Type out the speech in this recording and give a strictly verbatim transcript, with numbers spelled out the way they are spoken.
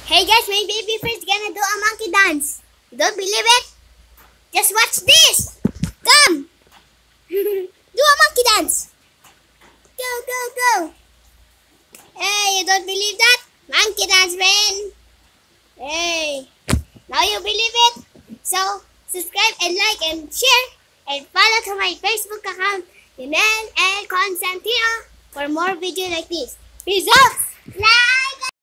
Hey guys, my baby friend's gonna do a monkey dance. You don't believe it? Just watch this. Come. Do a monkey dance. Go, go, go. Hey, you don't believe that? Monkey dance, man. Hey. Now you believe it? So, subscribe and like and share. And follow to my Facebook account, Lynel L. Constantino, for more videos like this. Peace out.